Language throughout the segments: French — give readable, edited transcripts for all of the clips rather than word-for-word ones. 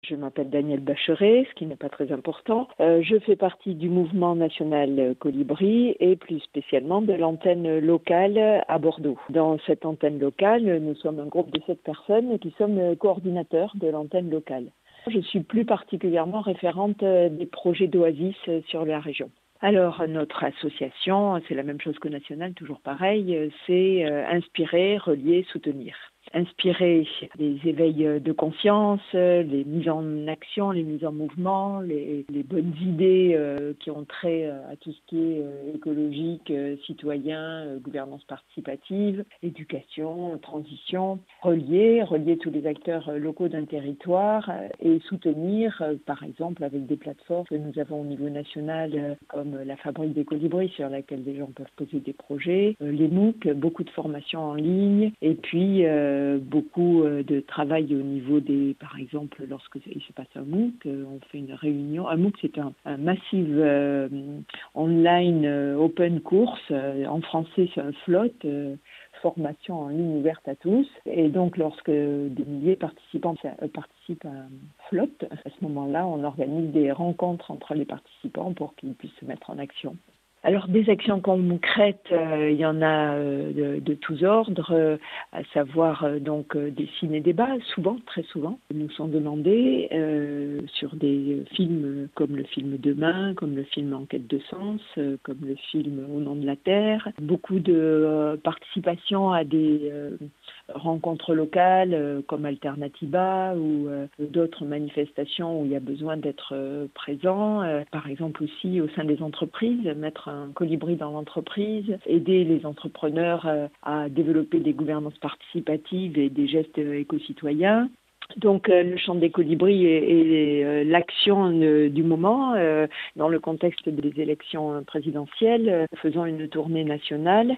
Je m'appelle Danielle Bacheret, ce qui n'est pas très important. Je fais partie du mouvement national Colibri et plus spécialement de l'antenne locale à Bordeaux. Dans cette antenne locale, nous sommes un groupe de 7 personnes qui sommes coordinateurs de l'antenne locale. Je suis plus particulièrement référente des projets d'Oasis sur la région. Alors, notre association, c'est la même chose que nationale, toujours pareil, c'est inspirer, relier, soutenir. Inspirer les éveils de conscience, les mises en action, les mises en mouvement, les bonnes idées qui ont trait à tout ce qui est écologique, citoyen, gouvernance participative, éducation, transition. Relier tous les acteurs locaux d'un territoire et soutenir, par exemple, avec des plateformes que nous avons au niveau national, comme la Fabrique des Colibris, sur laquelle les gens peuvent poser des projets, les MOOC, beaucoup de formations en ligne, et puis beaucoup de travail au niveau des, par exemple, lorsque il se passe un MOOC, on fait une réunion. Un MOOC, c'est un massive online open course. En français, c'est un FLOT, formation en ligne ouverte à tous. Et donc, lorsque des milliers de participants participent à FLOT, à ce moment-là, on organise des rencontres entre les participants pour qu'ils puissent se mettre en action. Alors, des actions concrètes, il y en a de tous ordres, à savoir donc des ciné-débats, très souvent, nous sont demandés sur des films comme le film Demain, comme le film En quête de sens, comme le film Au nom de la terre. Beaucoup de participation à des rencontres locales comme Alternativa ou d'autres manifestations où il y a besoin d'être présent. Par exemple aussi au sein des entreprises, mettre un colibri dans l'entreprise, aider les entrepreneurs à développer des gouvernances participatives et des gestes éco-citoyens. Donc le chant des colibris est l'action du moment dans le contexte des élections présidentielles, faisant une tournée nationale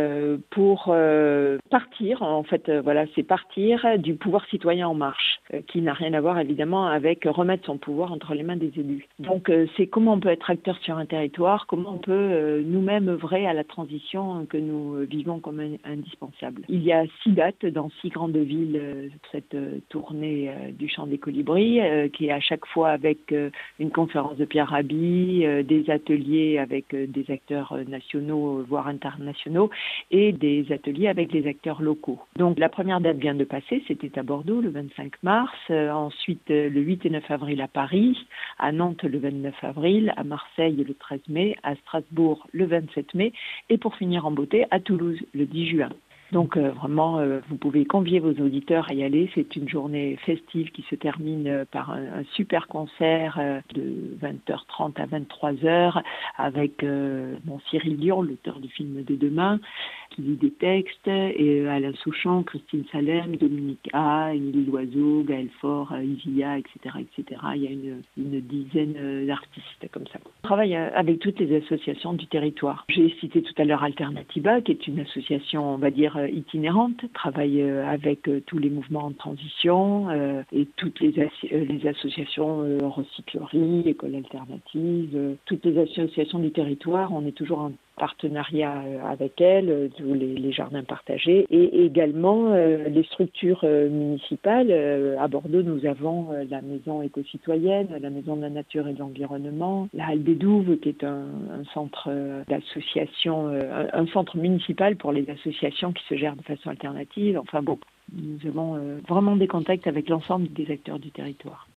pour partir, en fait c'est partir du pouvoir citoyen en marche, qui n'a rien à voir évidemment avec remettre son pouvoir entre les mains des élus. Donc c'est comment on peut être acteur sur un territoire, comment on peut nous-mêmes œuvrer à la transition que nous vivons comme indispensable. Il y a 6 dates dans 6 grandes villes, cette tournée du chant des colibris, qui est à chaque fois avec une conférence de Pierre Rabhi, des ateliers avec des acteurs nationaux, voire internationaux, et des ateliers avec les acteurs locaux. Donc la première date vient de passer, c'était à Bordeaux le 25 mars, ensuite le 8 et 9 avril à Paris, à Nantes le 29 avril, à Marseille le 13 mai, à Strasbourg le 27 mai, et pour finir en beauté, à Toulouse le 10 juin. Donc vraiment, vous pouvez convier vos auditeurs à y aller. C'est une journée festive qui se termine par un super concert de 20h30 à 23h avec Cyril Dion, l'auteur du film de Demain, qui lit des textes, et Alain Souchon, Christine Salem, Dominique A, Émilie Loiseau, Gaël Faure, Isia, etc., etc. Il y a une dizaine d'artistes comme ça. On travaille avec toutes les associations du territoire. J'ai cité tout à l'heure Alternativa, qui est une association, on va dire, itinérante, travaille avec tous les mouvements en transition et toutes les associations recyclerie, école alternative, toutes les associations du territoire. On est toujours en partenariat avec elles, tous les jardins partagés, et également les structures municipales. À Bordeaux, nous avons la maison éco-citoyenne, la maison de la nature et de l'environnement, la Halle des Douves, qui est un centre d'association, un centre municipal pour les associations qui se gèrent de façon alternative. Enfin bon, nous avons vraiment des contacts avec l'ensemble des acteurs du territoire.